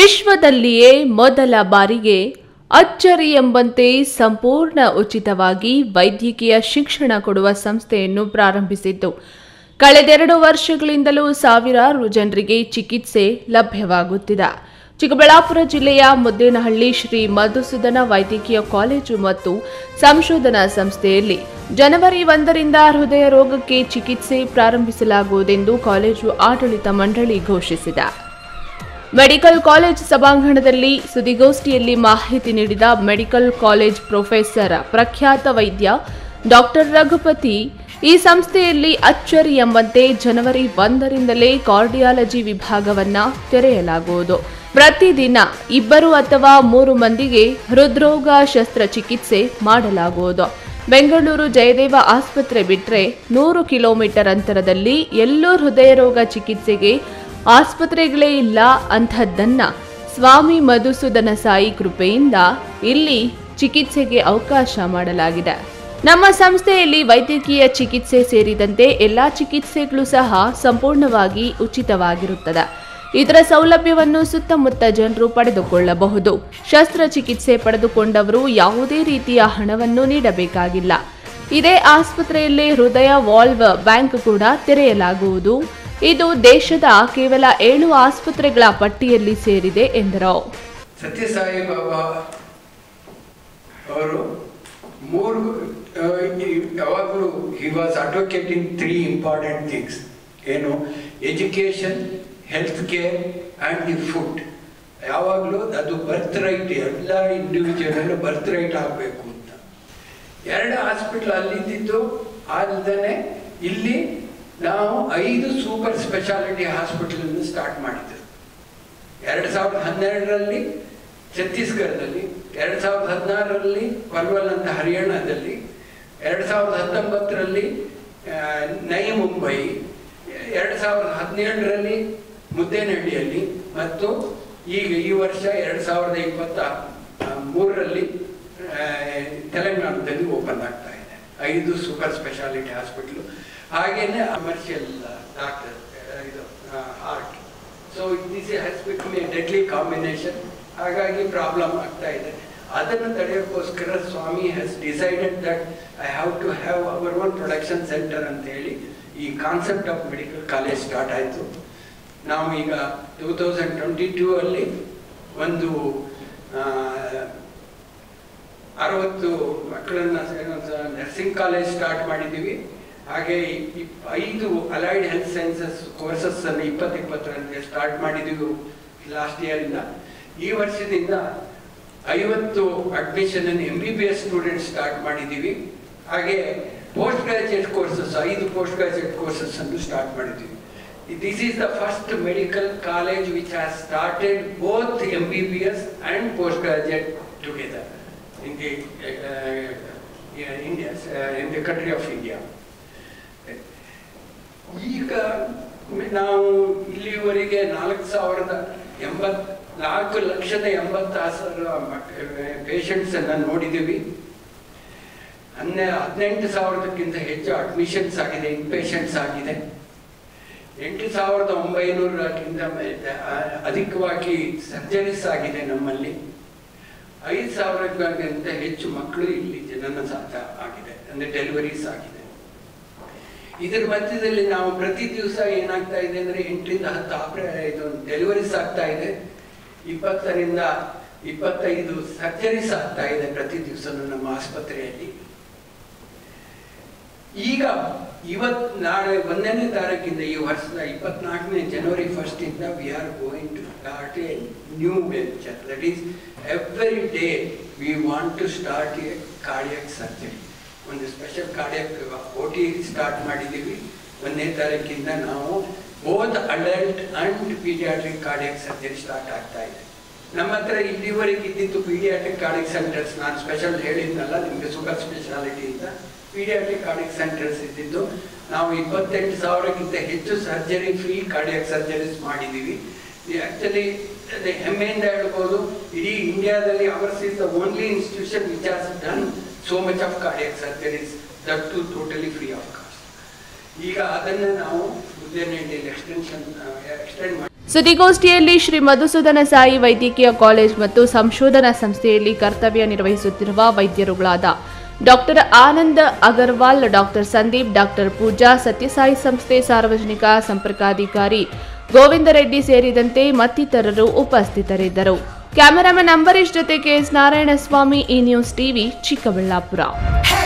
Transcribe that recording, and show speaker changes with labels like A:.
A: ವಿಶ್ವದಲ್ಲಿಯೇ ಮೊದಲ ಬಾರಿಗೆ ಅಚ್ಚರಿ ಎಂಬಂತೆ ಸಂಪೂರ್ಣ ಉಚಿತವಾಗಿ ವೈದ್ಯಕೀಯ ಶಿಕ್ಷಣ ಕೊಡುವ ಸಂಸ್ಥೆಯನ್ನು ಪ್ರಾರಂಭಿಸಿದ್ದು, ಕಳೆದೆರಡು ವರ್ಷಗಳಿಂದಲೂ ಸಾವಿರಾರು ಜನರಿಗೆ ಚಿಕಿತ್ಸೆ ಲಭ್ಯವಾಗುತ್ತಿದೆ. ಚಿಕ್ಕಬಳ್ಳಾಪುರ ಜಿಲ್ಲೆಯ ಮುದ್ದೇನಹಳ್ಳಿ ಶ್ರೀ ಮಧುಸೂದನ ವೈದ್ಯಕೀಯ ಕಾಲೇಜು ಮತ್ತು ಸಂಶೋಧನಾ ಸಂಸ್ಥೆಯಲ್ಲಿ ಜನವರಿ 1ರಿಂದ ಹೃದಯ ರೋಗಕ್ಕೆ ಚಿಕಿತ್ಸೆ ಪ್ರಾರಂಭಿಸಲಾಗುವುದೆಂದು ಕಾಲೇಜು ಆಡಳಿತ ಮಂಡಳಿ ಘೋಷಿಸಿದೆ. ಮೆಡಿಕಲ್ ಕಾಲೇಜ್ ಸಭಾಂಗಣದಲ್ಲಿ ಸುದ್ದಿಗೋಷ್ಠಿಯಲ್ಲಿ ಮಾಹಿತಿ ನೀಡಿದ ಮೆಡಿಕಲ್ ಕಾಲೇಜ್ ಪ್ರೊಫೆಸರ್ ಪ್ರಖ್ಯಾತ ವೈದ್ಯ ಡಾಕ್ಟರ್ ರಘುಪತಿ, ಈ ಸಂಸ್ಥೆಯಲ್ಲಿ ಅಚ್ಚರಿ ಎಂಬಂತೆ ಜನವರಿ 1ರಿಂದಲೇ ಕಾರ್ಡಿಯಾಲಜಿ ವಿಭಾಗವನ್ನ ತೆರೆಯಲಾಗುವುದು. ಪ್ರತಿದಿನ 2 ಅಥವಾ 3 ಮಂದಿಗೆ ಹೃದ್ರೋಗ ಶಸ್ತ್ರಚಿಕಿತ್ಸೆ ಮಾಡಲಾಗುವುದು. ಬೆಂಗಳೂರು ಜಯದೇವ ಆಸ್ಪತ್ರೆ ಬಿಟ್ಟರೆ 100 ಕಿಲೋಮೀಟರ್ ಅಂತರದಲ್ಲಿ ಎಲ್ಲೂ ಹೃದಯ ರೋಗ ಚಿಕಿತ್ಸೆಗೆ ಆಸ್ಪತ್ರೆಗಳೇ ಇಲ್ಲ. ಅಂಥದ್ದನ್ನ ಸ್ವಾಮಿ ಮಧುಸೂದನ ಸಾಯಿ ಕೃಪೆಯಿಂದ ಇಲ್ಲಿ ಚಿಕಿತ್ಸೆಗೆ ಅವಕಾಶ ಮಾಡಲಾಗಿದೆ. ನಮ್ಮ ಸಂಸ್ಥೆಯಲ್ಲಿ ವೈದ್ಯಕೀಯ ಚಿಕಿತ್ಸೆ ಸೇರಿದಂತೆ ಎಲ್ಲಾ ಚಿಕಿತ್ಸೆಗಳು ಸಹ ಸಂಪೂರ್ಣವಾಗಿ ಉಚಿತವಾಗಿರುತ್ತದೆ. ಇದರ ಸೌಲಭ್ಯವನ್ನು ಸುತ್ತಮುತ್ತ ಜನರು ಪಡೆದುಕೊಳ್ಳಬಹುದು. ಶಸ್ತ್ರಚಿಕಿತ್ಸೆ ಪಡೆದುಕೊಂಡವರು ಯಾವುದೇ ರೀತಿಯ ಹಣವನ್ನು ನೀಡಬೇಕಾಗಿಲ್ಲ. ಇದೇ ಆಸ್ಪತ್ರೆಯಲ್ಲಿ ಹೃದಯ ವಾಲ್ವ್ ಬ್ಯಾಂಕ್ ಕೂಡ ತೆರೆಯಲಾಗುವುದು. ಇದು ದೇಶದ ಕೇವಲ 7 ಆಸ್ಪತ್ರೆಗಳ ಪಟ್ಟಿಯಲ್ಲಿ ಸೇರಿದೆ ಎಂದರು.
B: ಸತ್ಯಸಾಯಿ ಬಾಬಾ ಅವರು ಯಾವಾಗಲೂ he was advocating 3 important things. ಏನು? Education, health care and the food. ಯಾವಾಗಲೂ ಅದು ಬರ್ತ್ ರೈಟ್, ಎಲ್ಲ ಇಂಡಿವಿಜುವಲ್ ಬರ್ತ್ ರೈಟ್ ಆಗಬೇಕು ಅಂತ. 2 ಹಾಸ್ಪಿಟ್ಲ್ ಅಲ್ಲಿದ್ದು ಅಲ್ಲದೆ ಇಲ್ಲಿ ನಾವು 5 ಸೂಪರ್ ಸ್ಪೆಷಾಲಿಟಿ ಹಾಸ್ಪಿಟಲನ್ನು ಸ್ಟಾರ್ಟ್ ಮಾಡಿದ್ದೆವು. 2012ರಲ್ಲಿ ಛತ್ತೀಸ್ಗಢದಲ್ಲಿ, 2016ರಲ್ಲಿ ಪಲ್ವಲ್ ಅಂತ ಹರಿಯಾಣದಲ್ಲಿ, 2019ರಲ್ಲಿ ನೈ ಮುಂಬೈ, 2017ರಲ್ಲಿ ಮುದ್ದೇನಹಳ್ಳಿಯಲ್ಲಿ ಮತ್ತು ಈಗ ಈ ವರ್ಷ 2023ರಲ್ಲಿ ತೆಲಂಗಾಣದಲ್ಲಿ ಓಪನ್ ಆಗ್ತಾ ಇದೆ 5 ಸೂಪರ್ ಸ್ಪೆಷಾಲಿಟಿ ಹಾಸ್ಪಿಟ್ಲು. ಹಾಗೇನೆ ಕಮರ್ಷಿಯಲ್ ಡಾಕ್ಟರ್ ಇದು heart. So this has become a deadly combination. ಹಾಗಾಗಿ ಪ್ರಾಬ್ಲಮ್ ಆಗ್ತಾ ಇದೆ. ಅದನ್ನು ತಡೆಯೋಕ್ಕೋಸ್ಕರ Swami has decided that I have to have our own production centre ಅಂತ ಹೇಳಿ ಈ concept of medical college start ಆಯಿತು. ನಾವು ಈಗ 2022ಅಲ್ಲಿ ಒಂದು 60 ಮಕ್ಕಳನ್ನ ನರ್ಸಿಂಗ್ ಕಾಲೇಜ್ ಸ್ಟಾರ್ಟ್ ಮಾಡಿದ್ದೀವಿ. ಹಾಗೆ 5 ಅಲೈಡ್ ಹೆಲ್ತ್ ಸೈನ್ಸಸ್ ಕೋರ್ಸಸ್ ಅನ್ನು 2020ರಲ್ಲಿ ಸ್ಟಾರ್ಟ್ ಮಾಡಿದ್ದೀವಿ ಲಾಸ್ಟ್ ಇಯರಿಂದ. ಈ ವರ್ಷದಿಂದ 50 ಅಡ್ಮಿಷನ್ ಅನ್ನು MBBS ಸ್ಟೂಡೆಂಟ್ಸ್ ಸ್ಟಾರ್ಟ್ ಮಾಡಿದ್ದೀವಿ. ಹಾಗೆ post graduate courses 5 post graduate courses ಅನ್ನು ಸ್ಟಾರ್ಟ್ ಮಾಡಿದ್ದೀವಿ. This is the first medical college which has started both MBBS and postgraduate together in the in the country of India. ಈಗ ನಾವು ಇಲ್ಲಿವರೆಗೆ 4,80,000 patients ಅನ್ನು ನೋಡಿದ್ದೀವಿ. 18,000ಕ್ಕಿಂತ ಹೆಚ್ಚು ಅಡ್ಮಿಷನ್ಸ್ ಆಗಿದೆ, ಇನ್ಪೇಷಂಟ್ಸ್ ಆಗಿದೆ. 8,900ಕ್ಕಿಂತ ಅಧಿಕವಾಗಿ ಸರ್ಜರೀಸ್ ಆಗಿದೆ ನಮ್ಮಲ್ಲಿ. 5,000ಕ್ಕಿಂತ ಹೆಚ್ಚು ಮಕ್ಕಳು ಇಲ್ಲಿ ಜನನ ಆಗಿದೆ, ಅಂದರೆ ಡೆಲಿವರೀಸ್ ಆಗಿದೆ. ಇದರ ಮಧ್ಯದಲ್ಲಿ ನಾವು ಪ್ರತಿ ದಿವಸ ಏನಾಗ್ತಾ ಇದೆ ಅಂದರೆ 8ರಿಂದ 10 ಡೆಲಿವರೀಸ್ ಆಗ್ತಾ ಇದೆ, 20ರಿಂದ 25 ಸರ್ಜರೀಸ್ ಆಗ್ತಾ ಇದೆ ಪ್ರತಿ ದಿವಸ ನಮ್ಮ ಆಸ್ಪತ್ರೆಯಲ್ಲಿ. ಈಗ ನಾಳೆ 1ನೇ ತಾರೀಕಿಂದ ಈ ವರ್ಷದ 24ನೇ ಜನವರಿ 1st we are going to start a new venture. That is every day we want to start a cardiac surgery. ಒಂದು ಸ್ಪೆಷಲ್ ಕಾರ್ಡಿಯಾಕ್ OT ಸ್ಟಾರ್ಟ್ ಮಾಡಿದ್ದೀವಿ. 1ನೇ ತಾರೀಕಿಂದ ನಾವು both adult and paediatric cardiac surgery start ಆಗ್ತಾ ಇದೆ. ನಮ್ಮ ಹತ್ರ ಇಲ್ಲಿವರೆಗೆ ಇದ್ದಿದ್ದು ಪೀಡಿಯಾಟ್ರಿಕ್ ಕಾರ್ಡಿಯಾಕ್ ಸೆಂಟರ್ಸ್, ನಾನು ಸ್ಪೆಷಲ್ ಹೇಳಿದ್ನಲ್ಲ ನಿಮಗೆ ಸೂಪರ್ ಸ್ಪೆಷಾಲಿಟಿ ಅಂತ, ಪೀಡಿಯಾಟ್ರಿಕ್ ಕಾರ್ಡಿಯಾಕ್ ಸೆಂಟರ್ಸ್ ಇದ್ದಿದ್ದು. ನಾವು 28,000ಕ್ಕಿಂತ ಹೆಚ್ಚು ಸರ್ಜರಿ, ಫ್ರೀ ಕಾರ್ಡಿಯಾಕ್ ಸರ್ಜರೀಸ್ ಮಾಡಿದ್ದೀವಿ. ಆ್ಯಕ್ಚುಲಿ ಹೆಮ್ಮೆಯಿಂದ ಹೇಳ್ಬೋದು, ಇಡೀ ಇಂಡಿಯಾದಲ್ಲಿ ours is the only institution which has done so much of cardiac surgeries, that too totally free of cost. ಈಗ ಅದನ್ನು ನಾವು ಮುದ್ದೇನಹಳ್ಳಿಯಲ್ಲಿ ಎಕ್ಸ್ಟೆಂಡ್ ಮಾಡಿ
A: ಸುದ್ದಿಗೋಷ್ಠಿಯಲ್ಲಿ ಶ್ರೀ ಮಧುಸೂದನ ಸಾಯಿ ವೈದ್ಯಕೀಯ ಕಾಲೇಜ್ ಮತ್ತು ಸಂಶೋಧನಾ ಸಂಸ್ಥೆಯಲ್ಲಿ ಕರ್ತವ್ಯ ನಿರ್ವಹಿಸುತ್ತಿರುವ ವೈದ್ಯರುಗಳಾದ doctor Anand Agarwal, doctor Sandeep, doctor Pooja, Sathya Sai ಸಂಸ್ಥೆ ಸಾರ್ವಜನಿಕ ಸಂಪರ್ಕಾಧಿಕಾರಿ ಗೋವಿಂದ ರೆಡ್ಡಿ ಸೇರಿದಂತೆ ಮತ್ತಿತರರು ಉಪಸ್ಥಿತರಿದ್ದರು. ಕ್ಯಾಮೆರಾಮನ್ ಅಂಬರೀಶ್ ಜೊತೆ ಕೆಎಸ್ ನಾರಾಯಣಸ್ವಾಮಿ, ಈ ನ್ಯೂಸ್ ಟಿವಿ, ಚಿಕ್ಕಬಳ್ಳಾಪುರ.